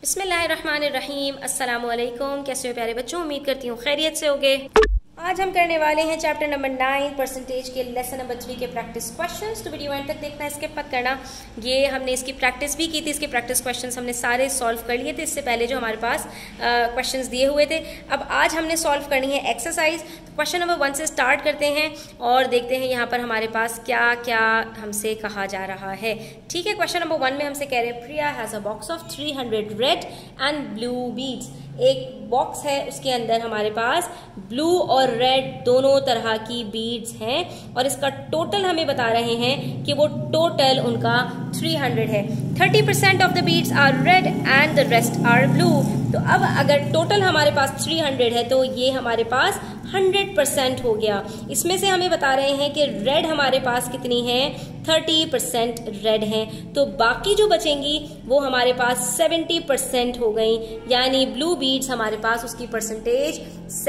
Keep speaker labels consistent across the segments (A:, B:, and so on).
A: बिस्मिल्लाहिर्रहमानिर्रहीम। अस्सलामु अलैकुम। कैसे हो प्यारे बच्चों, उम्मीद करती हूँ खैरियत से होगे। आज हम करने वाले हैं चैप्टर नंबर 9 परसेंटेज के लेसन नंबर 3 के प्रैक्टिस क्वेश्चंस। तो वीडियो एंड तक देखना, स्किप मत करना। ये हमने इसकी प्रैक्टिस भी की थी, इसके प्रैक्टिस क्वेश्चंस हमने सारे सॉल्व कर लिए थे इससे पहले जो हमारे पास क्वेश्चंस दिए हुए थे। अब आज हमने सॉल्व करनी है एक्सरसाइज। तो क्वेश्चन नंबर 1 से स्टार्ट करते हैं और देखते हैं यहाँ पर हमारे पास क्या क्या हमसे कहा जा रहा है। ठीक है, क्वेश्चन नंबर 1 में हमसे कह रहे हैं Priya has a box of 300 red and blue beads. एक बॉक्स है, उसके अंदर हमारे पास ब्लू और रेड दोनों तरह की बीड्स हैं और इसका टोटल हमें बता रहे हैं कि वो टोटल उनका 300 है। 30% of the beads are red and the rest are blue. तो अब अगर टोटल हमारे पास 300 है तो ये हमारे पास 100% हो गया। इसमें से हमें बता रहे हैं कि रेड हमारे पास कितनी है, 30% रेड हैं। तो बाकी जो बचेंगी वो हमारे पास 70% हो गई, यानी ब्लू बीड्स हमारे पास उसकी परसेंटेज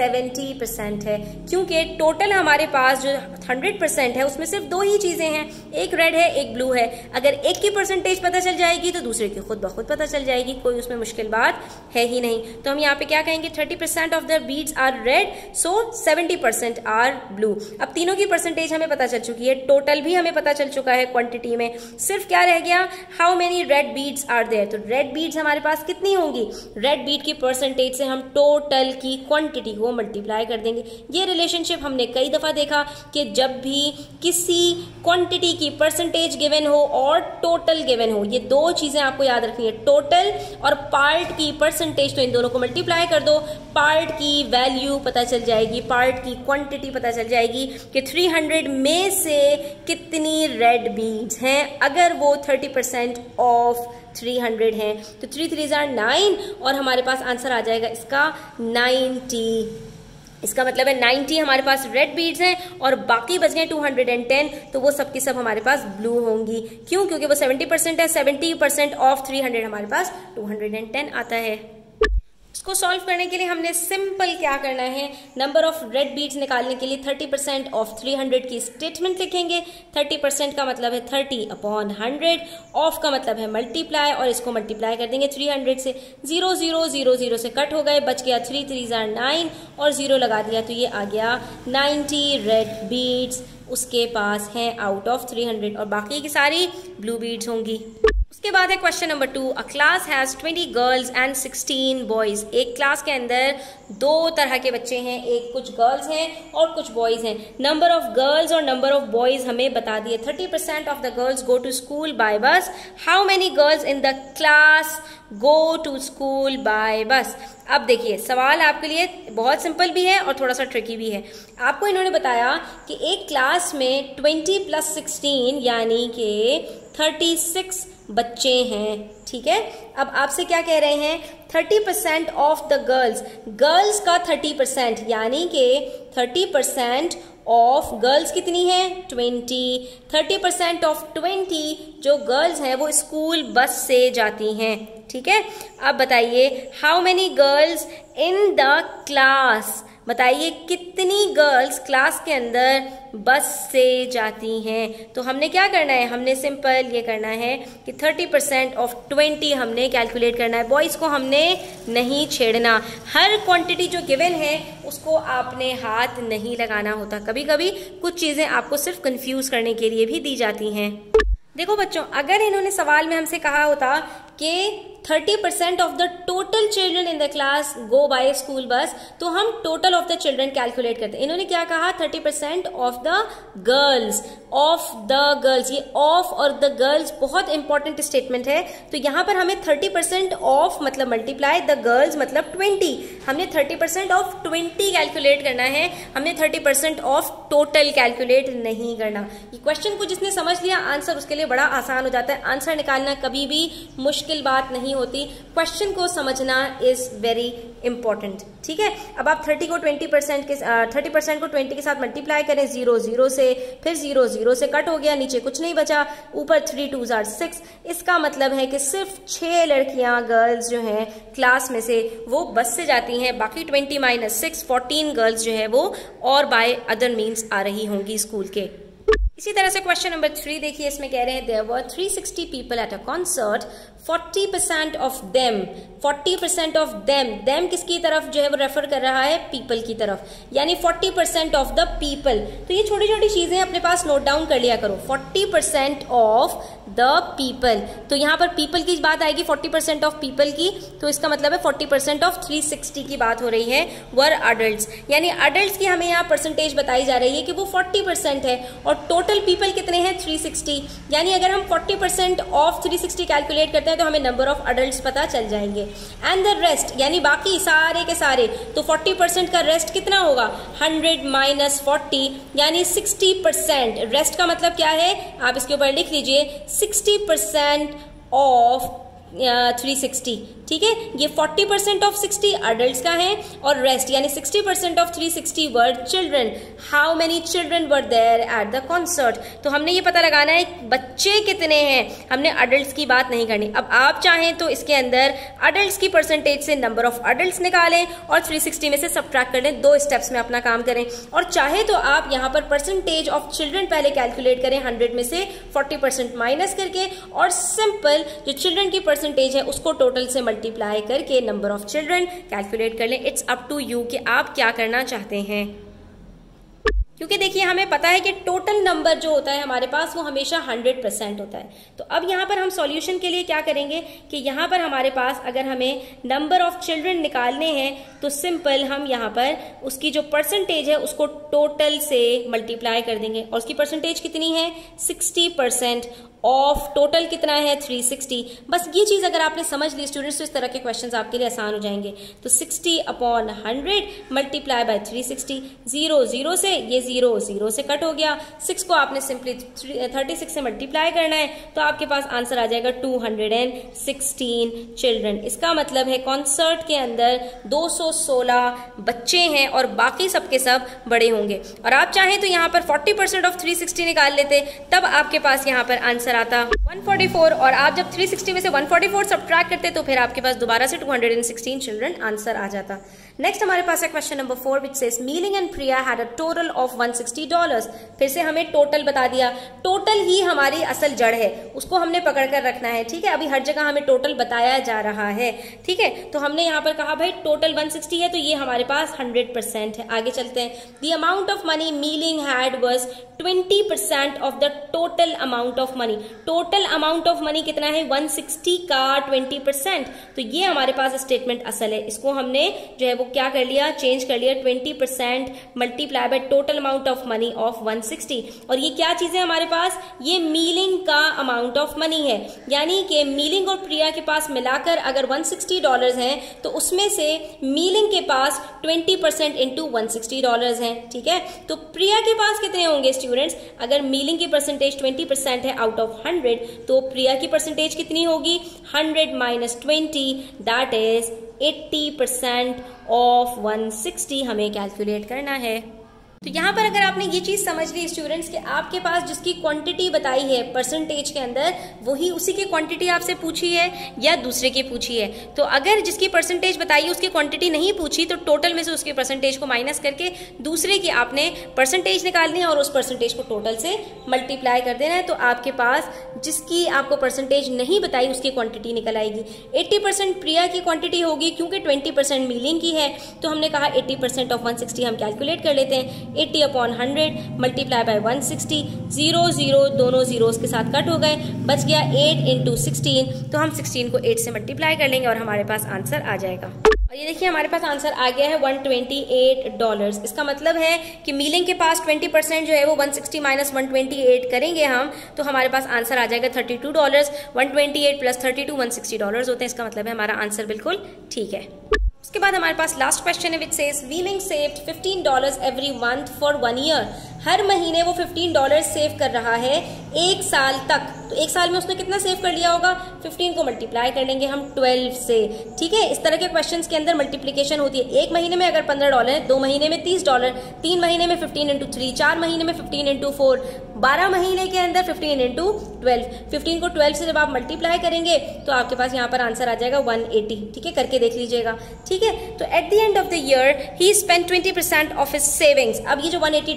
A: 70% है। क्योंकि टोटल हमारे पास जो 100% है उसमें सिर्फ दो ही चीजें हैं, एक रेड है एक ब्लू है। अगर एक की परसेंटेज पता चल जाएगी तो दूसरे की खुद ब खुद पता चल जाएगी, कोई उसमें मुश्किल बात है ही नहीं। तो हम यहाँ पे क्या कहेंगे, 30% of the beads are red, so 70% are blue. अब तीनों की परसेंटेज हमें पता चल चुकी है, टोटल भी हमें पता चल चुका है क्वांटिटी में। सिर्फ क्या रह गया, how many red beads are there. तो रेड बीड्स हमारे पास कितनी होंगी, रेड बीड की परसेंटेज से हम टोटल की क्वांटिटी को मल्टीप्लाई कर देंगे। ये रिलेशनशिप हमने कई दफा देखा कि जब भी किसी क्वांटिटी की परसेंटेज गिवन हो और टोटल गिवन हो, ये दो चीजें आपको याद रखनी है, टोटल और पार्ट की परसेंटेज। तो इन दोनों को मल्टीप्लाई कर दो, पार्ट की वैल्यू पता चल जाएगी, पार्ट की क्वांटिटी पता चल जाएगी कि 300 में से कितनी रेड बीड्स हैं। अगर वो 30% ऑफ 300 हैं तो 3 3 are 9 और हमारे पास आंसर आ जाएगा इसका 90। इसका मतलब है 90 हमारे पास रेड बीड्स हैं और बाकी बच गए 210, तो वो सब की सब हमारे पास ब्लू होंगी। क्यों? क्योंकि वो 70% है, 70% ऑफ 300 हमारे पास 210 आता है। इसको सॉल्व करने के लिए हमने सिंपल क्या करना है, नंबर ऑफ रेड बीड्स निकालने के लिए 30% ऑफ 300 की स्टेटमेंट लिखेंगे। 30% का मतलब है 30/100, ऑफ का मतलब है मल्टीप्लाई, और इसको मल्टीप्लाई कर देंगे 300 से। 0 0 0 0 से कट हो गए, बच गया 3 3 are 9 और 0 लगा दिया तो ये आ गया 90 रेड बीड्स उसके पास हैं आउट ऑफ 300 और बाकी की सारी ब्लू बीड्स होंगी। उसके बाद है question number 2। A class has 20 girls and 16 boys. एक क्लास के अंदर दो तरह के बच्चे हैं, एक कुछ गर्ल्स हैं और कुछ बॉयज हैं। नंबर ऑफ गर्ल्स और नंबर ऑफ बॉयज हमें बता दिए। 30% of the girls go to school by bus. How many girls in the class go to school by bus. अब देखिए, सवाल आपके लिए बहुत सिंपल भी है और थोड़ा सा ट्रिकी भी है। आपको इन्होंने बताया कि एक क्लास में 20 + 16 यानी कि 36 बच्चे हैं। ठीक है, अब आपसे क्या कह रहे हैं, 30% ऑफ द गर्ल्स, गर्ल्स का 30% यानी कि 30% ऑफ गर्ल्स कितनी है, 20। 30% ऑफ 20 जो गर्ल्स हैं वो स्कूल बस से जाती हैं। ठीक है, अब बताइए how many girls in the class, बताइए कितनी गर्ल्स क्लास के अंदर बस से जाती हैं। तो हमने क्या करना है, हमने सिंपल ये करना है कि 30% ऑफ 20 हमने कैलकुलेट करना है। बॉयज को हमने नहीं छेड़ना, हर क्वांटिटी जो गिवन है उसको आपने हाथ नहीं लगाना होता। कभी कभी कुछ चीजें आपको सिर्फ कंफ्यूज करने के लिए भी दी जाती हैं। देखो बच्चों, अगर इन्होंने सवाल में हमसे कहा होता कि 30% of the total children in the class go by school bus, तो हम total of the children calculate करते हैं। इन्होंने क्या कहा, 30% of the girls, of the girls. ये ऑफ और द गर्ल्स बहुत इंपॉर्टेंट स्टेटमेंट है। तो यहां पर हमें 30% ऑफ मतलब मल्टीप्लाई द गर्ल्स मतलब 20, हमने 30% ऑफ 20 कैलकुलेट करना है, हमने 30% ऑफ टोटल कैलकुलेट नहीं करना। ये क्वेश्चन को जिसने समझ लिया आंसर उसके लिए बड़ा आसान हो जाता है। आंसर निकालना कभी भी मुश्किल बात नहीं होती, क्वेश्चन को समझना इज वेरी इंपॉर्टेंट। ठीक है, अब आप 30% को 20 के साथ मल्टीप्लाई करें 0 0 से, फिर 0 0 से कट हो गया, नीचे कुछ नहीं बचा, ऊपर 3 2 are 6। इसका मतलब है कि सिर्फ 6 लड़कियां गर्ल्स जो हैं क्लास में से वो बस से जाती हैं, बाकी 20 - 6 14 गर्ल्स जो है वो और बाय अदर मीन्स आ रही होंगी स्कूल के। इसी तरह से क्वेश्चन नंबर 3 देखिए, इसमें कह रहे हैं there were 360 people at a concert, 40% of them, 40% of them किसकी तरफ जो है वो रेफर कर रहा है, पीपल की तरफ, यानी 40% ऑफ द पीपल। तो ये छोटी छोटी चीजें अपने पास नोट डाउन कर लिया करो। 40% ऑफ द पीपल, तो यहाँ पर पीपल की बात आएगी 40% ऑफ पीपल की, तो इसका मतलब है 40% ऑफ 360 की बात हो रही है, वर अडल्ट, यानी अडल्ट की हमें यहाँ परसेंटेज बताई जा रही है कि वो 40% है और टोटल पीपल कितने हैं 360, यानी अगर हम 40% ऑफ 360 कैलकुलेट करते हैं तो हमें नंबर ऑफ अडल्ट पता चल जाएंगे। एंड द रेस्ट, यानी बाकी सारे के सारे, तो 40% का रेस्ट कितना होगा, 100 माइनस 40 यानी 60%। रेस्ट का मतलब क्या है, आप इसके ऊपर लिख लीजिए 60% ऑफ 360, ठीक है। ये 40% ऑफ 60 अडल्ट का है और रेस्ट यानी 60% of 360 were children. How many children were there at the concert, तो हमने ये पता लगाना है बच्चे कितने हैं, हमने अडल्ट की बात नहीं करनी। अब आप चाहें तो इसके अंदर अडल्ट की परसेंटेज से नंबर ऑफ अडल्ट निकालें और 360 में से सबट्रैक्ट कर लें, 2 स्टेप्स में अपना काम करें। और चाहे तो आप यहाँ पर परसेंटेज ऑफ चिल्ड्रन पहले कैलकुलेट करें 100 में से 40% माइनस करके, और सिंपल जो चिल्ड्रन की परसेंटेज है उसको टोटल से मल्टीप्लाई करके नंबर ऑफ चिल्ड्रन कैलकुलेट कर लें। इट्स अप टू यू कि आप क्या करना चाहते हैं, क्योंकि देखिए हमें पता है कि टोटल नंबर जो होता है हमारे पास वो हमेशा 100% होता है। तो अब यहाँ पर हम सॉल्यूशन के लिए क्या करेंगे कि यहाँ पर हमारे पास अगर हमें नंबर ऑफ चिल्ड्रन निकालने हैं तो सिंपल हम यहाँ पर उसकी जो परसेंटेज है उसको टोटल से मल्टीप्लाई कर देंगे, और उसकी परसेंटेज कितनी है 60% ऑफ टोटल कितना है 360। बस ये चीज अगर आपने समझ ली स्टूडेंट्स तो इस तरह के क्वेश्चंस आपके लिए आसान हो जाएंगे। तो 60/100 मल्टीप्लाई बाय 360, 0 0 से, ये 0 0 से कट हो गया, 6 को आपने सिंपली 36 से मल्टीप्लाई करना है तो आपके पास आंसर आ जाएगा 216 चिल्ड्रन। इसका मतलब है कॉन्सर्ट के अंदर 216 बच्चे हैं और बाकी सबके सब बड़े होंगे। और आप चाहें तो यहाँ पर 40% ऑफ 360 निकाल लेते, तब आपके पास यहाँ पर आंसर आता 144, और आप जब 360 में से 144 सब्ट्रैक्ट करते तो फिर आपके पास दोबारा से 216 चिल्ड्रन आंसर आ जाता। नेक्स्ट हमारे पास है question number 4 which says Meiling and Priya had a total of $160। फिर से हमें टोटल बता दिया, टोटल ही हमारी असल जड़ है, उसको हमने पकड़ कर रखना है, ठीक है। अभी हर जगह हमें टोटल बताया जा रहा है, ठीक है। तो हमने यहाँ पर कहा भाई टोटल 160 है तो ये हमारे पास 100% है। आगे चलते हैं। The amount of money Meiling had was 20% of the total amount of money. Total amount of money कितना है 160 का 20%, तो ये हमारे पास स्टेटमेंट असल है। इसको हमने जो है वो क्या कर लिया, चेंज कर लिया 20% multiply by total amount of money of 160। और ये क्या चीज है हमारे पास, ये मीलिंग का अमाउंट ऑफ मनी है, यानी कि मीलिंग और प्रिया के पास मिलाकर अगर $160 हैं तो उसमें से मीलिंग के पास 20% इंटू $160 हैं, ठीक है। तो प्रिया के पास कितने होंगे स्टूडेंट्स, अगर मीलिंग की परसेंटेज 20% है आउट ऑफ 100 तो प्रिया की परसेंटेज कितनी होगी 100 माइनस 20 दैट इज 80% ऑफ 160 हमें कैलकुलेट करना है। तो यहाँ पर अगर आपने ये चीज समझ ली स्टूडेंट्स कि आपके पास जिसकी क्वांटिटी बताई है परसेंटेज के अंदर वही उसी की क्वांटिटी आपसे पूछी है या दूसरे की पूछी है, तो अगर जिसकी परसेंटेज बताई है उसकी क्वांटिटी नहीं पूछी तो टोटल में से उसकी परसेंटेज को माइनस करके दूसरे की आपने परसेंटेज निकालनी है और उस परसेंटेज को टोटल से मल्टीप्लाई कर देना है। तो आपके पास जिसकी आपको परसेंटेज नहीं बताई उसकी क्वांटिटी निकल आएगी। 80% प्रिया की क्वांटिटी होगी क्योंकि 20% मीलिंग की है, तो हमने कहा 80% ऑफ 160 हम कैलकुलेट कर लेते हैं। 80/100 मल्टीप्लाई बाय 160, 0 0 दोनों जीरोस के साथ कट हो गए, बच गया 8 इंटू 16, तो हम 16 को 8 से मल्टीप्लाई कर लेंगे और हमारे पास आंसर आ जाएगा। और ये देखिए हमारे पास आंसर आ गया है $128। इसका मतलब है कि मीलिंग के पास 20% जो है वो 160 माइनस 128 करेंगे हम तो हमारे पास आंसर आ जाएगा $32। 128 प्लस 32 $160 होते हैं, इसका मतलब है हमारा आंसर बिल्कुल ठीक है। उसके बाद हमारे पास लास्ट क्वेश्चन है which says Weiling saved $15 every month for 1 year. हर महीने वो $15 सेव कर रहा है 1 साल तक, तो 1 साल में उसने कितना सेव कर लिया होगा, 15 को मल्टीप्लाई कर लेंगे हम 12 से, ठीक है। इस तरह के क्वेश्चंस के अंदर मल्टीप्लिकेशन होती है। 1 महीने में अगर $15 है, 2 महीने में $30, 3 महीने में 15 इंटू 3, 4 महीने में 15 इंटू 4, 12 महीने के अंदर 15 इंटू 12। 15 को 12 से जब आप मल्टीप्लाई करेंगे तो आपके पास यहाँ पर आंसर आ जाएगा 180, ठीक है, करके देख लीजिएगा, ठीक है। तो at the end of the year he spend 20% of his savings. अब ये जो $180 इसने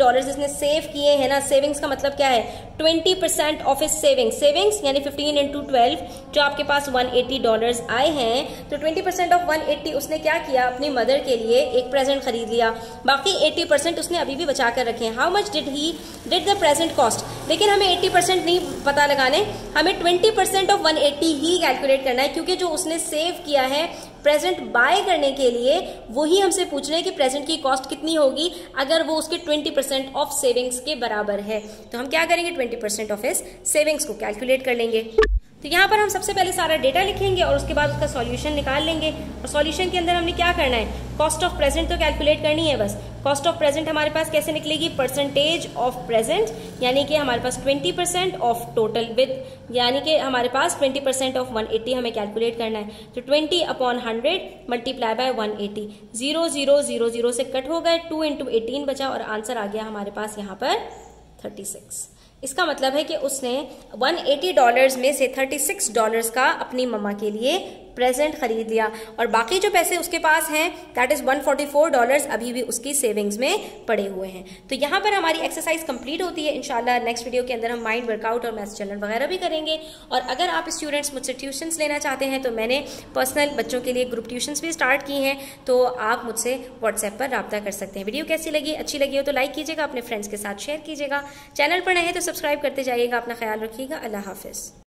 A: सेव किए हैं ना, सेविंग्स का मतलब क्या है, 20% ऑफ हिज सेविंग्स यानी 15 इंटू 12, जो आपके पास $180 आए हैं, तो 20% ऑफ 180 उसने क्या किया, अपनी मदर के लिए एक प्रेजेंट खरीद लिया, बाकी 80% उसने अभी भी बचा कर रखे हैं। How much did the present cost, लेकिन हमें 80% नहीं पता लगाने, हमें 20% ऑफ 180 ही कैलकुलेट करना है, क्योंकि जो उसने सेव किया है प्रेजेंट बाय करने के लिए वही हमसे पूछ रहे हैं कि प्रेजेंट की कॉस्ट कितनी होगी अगर वो उसके 20% ऑफ सेविंग्स के बराबर है। तो हम क्या करेंगे, 20% ऑफ हिज सेविंग्स को कैलकुलेट कर लेंगे। तो यहाँ पर हम सबसे पहले सारा डेटा लिखेंगे और उसके बाद उसका सॉल्यूशन निकाल लेंगे। और सॉल्यूशन के अंदर हमने क्या करना है, कॉस्ट ऑफ प्रेजेंट तो कैलकुलेट करनी है बस। कॉस्ट ऑफ प्रेजेंट हमारे पास कैसे निकलेगी, परसेंटेज ऑफ प्रेजेंट, यानी कि हमारे पास 20% ऑफ टोटल विद, यानी कि हमारे पास 20% ऑफ 180 हमें कैलकुलेट करना है। तो 20/100 मल्टीप्लाई बाय 180, 0 0 0 0 से कट हो गए, 2 इंटू 18 बचा और आंसर आ गया हमारे पास यहाँ पर 36। इसका मतलब है कि उसने $180 में से $36 का अपनी मम्मा के लिए प्रेजेंट खरीद लिया और बाकी जो पैसे उसके पास हैं दैट इज $144 अभी भी उसकी सेविंग्स में पड़े हुए हैं। तो यहाँ पर हमारी एक्सरसाइज कंप्लीट होती है। इंशाल्लाह नेक्स्ट वीडियो के अंदर हम माइंड वर्कआउट और मैथ्स चैनल वगैरह भी करेंगे। और अगर आप स्टूडेंट्स मुझसे ट्यूशन्स लेना चाहते हैं तो मैंने पर्सनल बच्चों के लिए ग्रुप ट्यूशन्स भी स्टार्ट की हैं, तो आप मुझसे व्हाट्सएप पर रब्ता कर सकते हैं। वीडियो कैसी लगी, अच्छी लगी हो तो लाइक कीजिएगा, अपने फ्रेंड्स के साथ शेयर कीजिएगा, चैनल पर नए हैं तो सब्सक्राइब करते जाइएगा। अपना ख्याल रखिएगा। अल्लाह हाफिज़।